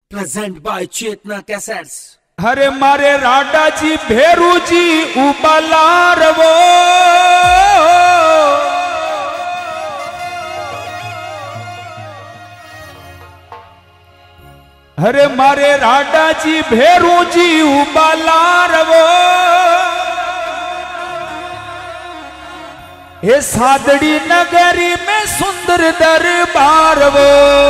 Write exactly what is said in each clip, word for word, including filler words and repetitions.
Present by Chetna cassettes. हरे मारे राडा जी भेरू जी उबालार वो हरे मारे राडा जी भेरू जी उबालार वो हे सादड़ी नगरी में सुंदर दरबार वो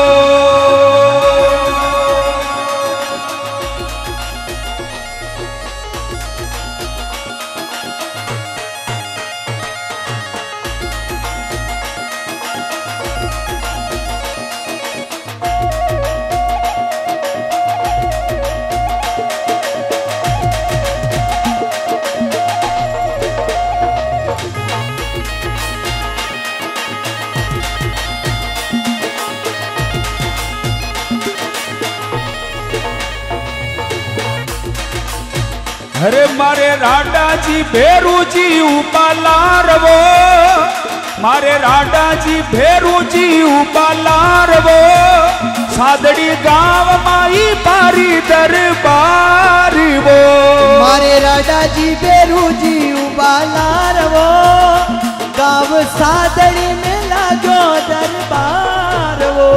हरे मारे राडा जी भेरू जी उबालार वो मारे राडा जी भेरू जी उबालार वो सादड़ी गांव माई बारी दरबार वो मारे राडा जी भेरू जी उबालार वो गांव सादड़ी में लागो दरबार वो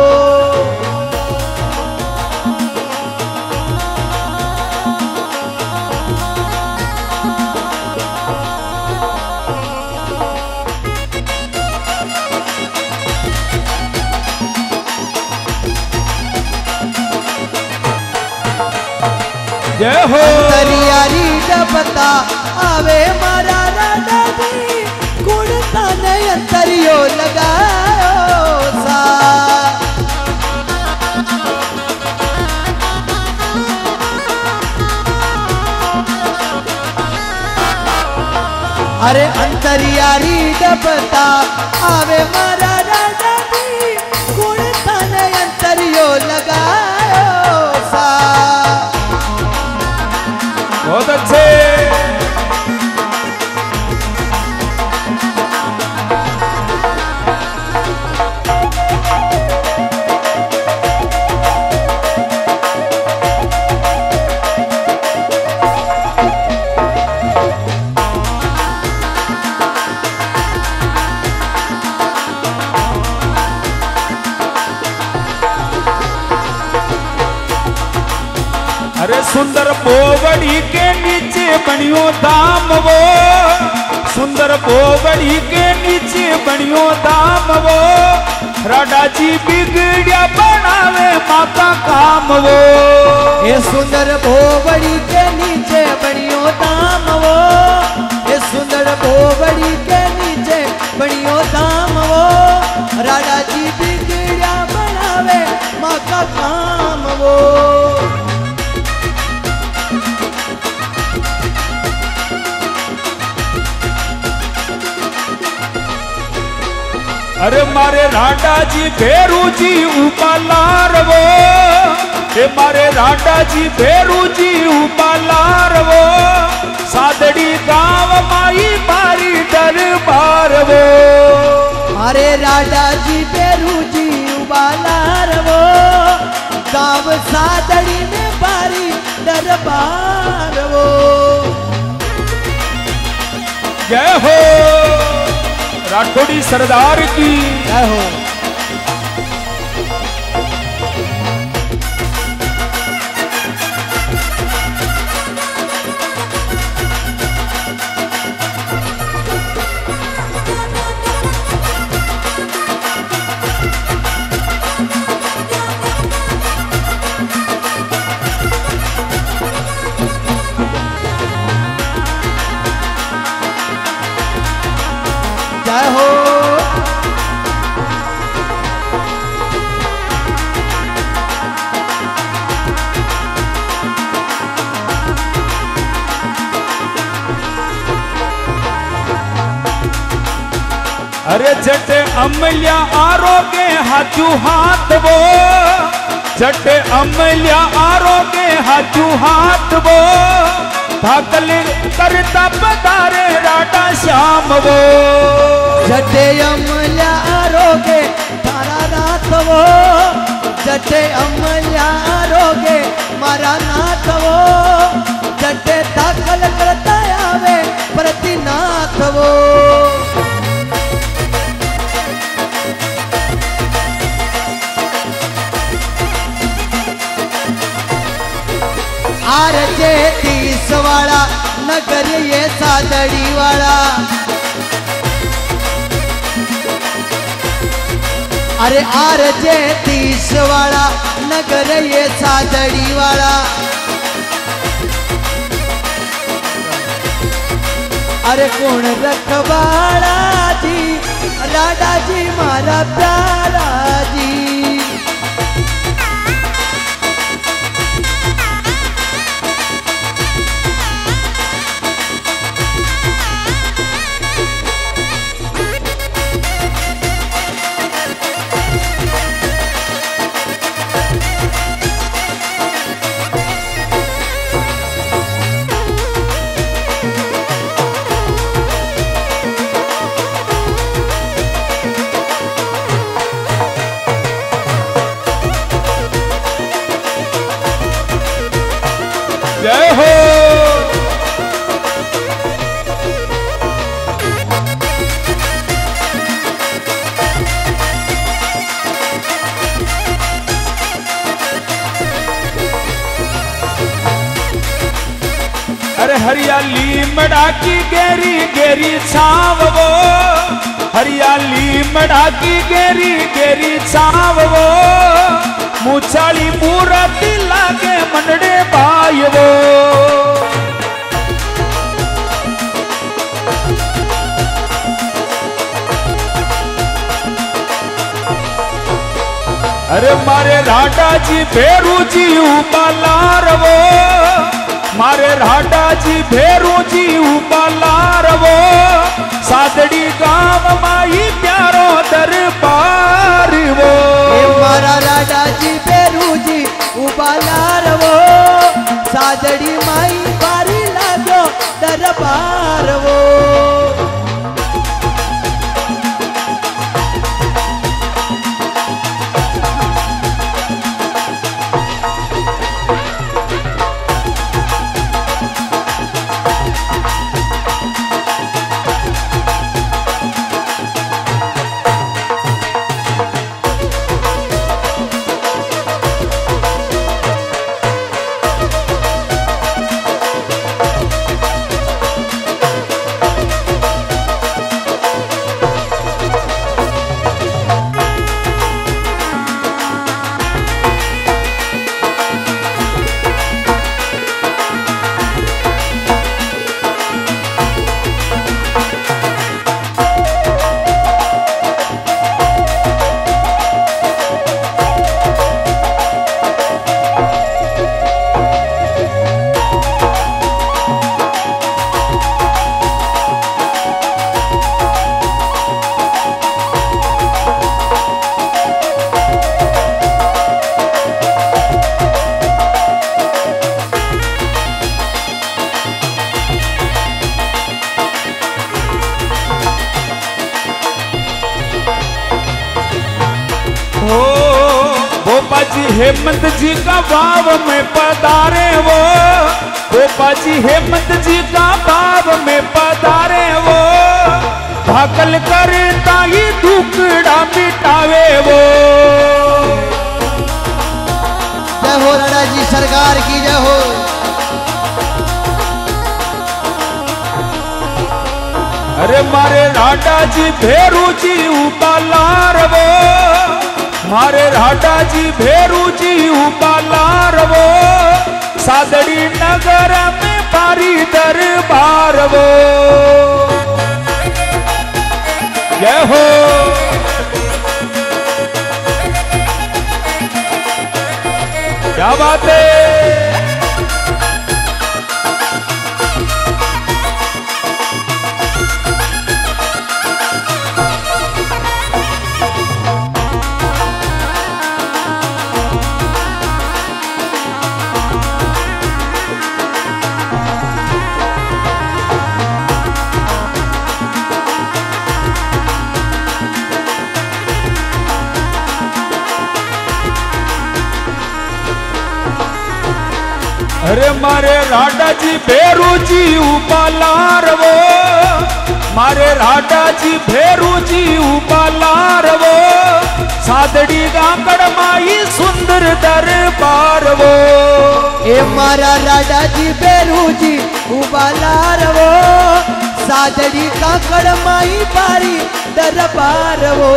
जय हो अंतरियारी डबता आवे मारा राडा जी कुड़ता ने अंतरियो लगायो सा अरे अंतरियारी डबता आवे मारा राडा जी कुड़ता ने अंतरियो लगायो सा बहुत अच्छे। अरे सुंदर बोवड़ी के नीचे बनियो दाम वो सुंदर बोवड़ी के नीचे बनियो दाम वो राडा जी बिगड़िया बनावे माता काम वो ये सुंदर बोवड़ी के नीचे बनियो दाम वो ये सुंदर बोवड़ी के नीचे बनियो दाम वो राडा जी बिगड़िया बनावे माँ का काम वो अरे मारे राडा जी भेरू जी उबालार वो हे मारे राडा जी भेरू जी उबालार वो सादड़ी गांव माई बारी दरबार वो मारे राडा जी भेरू जी उबालार वो गांव सादड़ी में बारी दरबार वो जय हो राठौड़ी सरदार की जय हो। जय हो। अरे जटे अमल्या आरोगे हाथू हाथ वो जटे अमल्या आरोगे हाथू हाथ वो भागल करता पधारे राडा श्याम वो जटे अमल्या आरोगे तारा रात वो जटे अमल्या आरोगे मारा नाथ वो जटे दाखल करता आवे प्रतिनाथ वो आर जे तीस वाला नगर ये सादड़ी वाला अरे आर जे तीस वाला नगर ये सादड़ी वाला अरे कौन रखवाड़ा जी राडा जी मारा प्यारा जी जय हो। अरे हरियाली मड़ा की गेरी गेरी छाव वो हरियाली मड़ा की गेरी गेरी छाव वो मुछाली मूर्ति लागे मनडे भाई वो अरे मारे राडा जी भेरू जी उबालार वो मारे राडा जी भेरू जी उबालार वो सादड़ी गांव माई प्यारो दरबार वो मारा राडा जी भेरू जी उबालार वो सादड़ी माई बारी लागो दरबार वो जी हेमंत जी का भाव में पधारे वो गोपा जी हेमंत जी का भाव में पधारे वो भाकल करे ताई दुखड़ा मिटावे वो जय हो राणा जी सरकार की जय हो। अरे मारे राडा जी भेरू जी उबालार वो मारे राडा जी भेरू जी उबालार वो सादड़ी नगर में बारी दरबार वो जय हो। क्या बात है। अरे मारे राडा जी भेरू जी उबालार वो, मारे राडा जी भेरू जी उबालार वो, सादड़ी गांकड़ माई सुंदर दरबार वो। ए मारा राडा जी भेरू जी उबालार वो, सादड़ी गांकड़ माई बारी दरबार वो।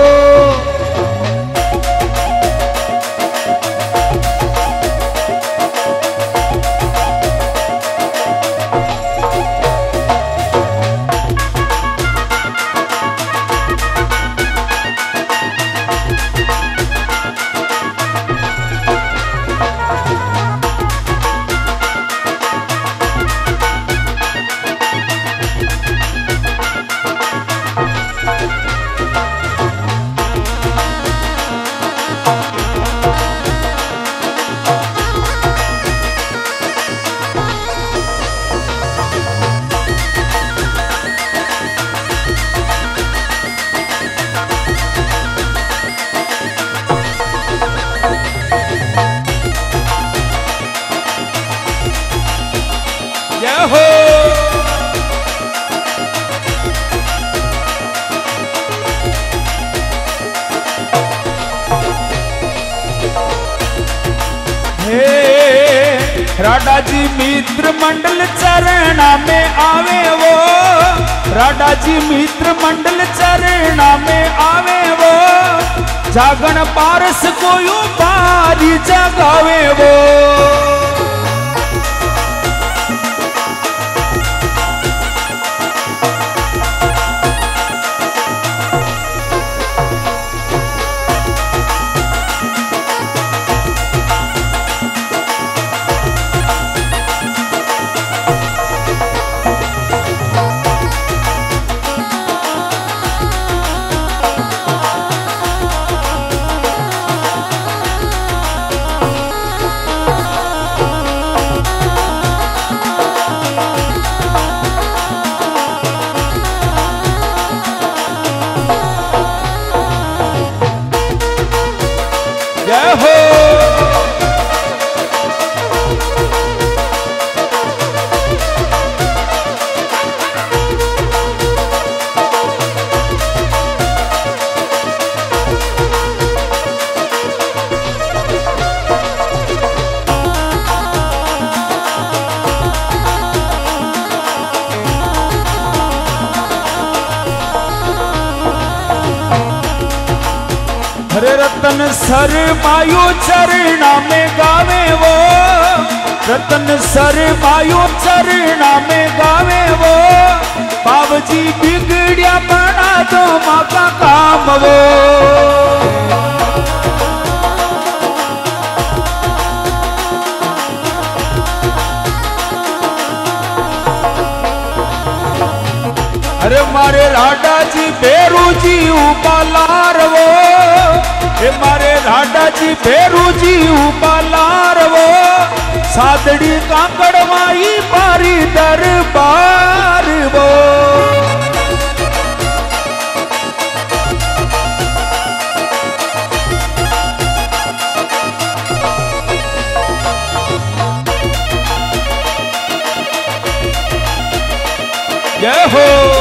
राडा जी मित्र मंडल चरणा में आवे वो, राडा जी मित्र मंडल चरणा में आवे वो, जागण पारस कोयू बारी जगावे वो। हरे रतन सर मायू चरणा में गावे वो, रतन सर मायू चरणा में गावे वो, बाबजी बिगड़िया बना दो माँ का काम वो। अरे मारे राडा जी भेरू जी उबालार वो, ए मारे राडा जी भेरू जी उबालार वो, सादड़ी कांकड़ माई बारी दरबार वो। जय हो।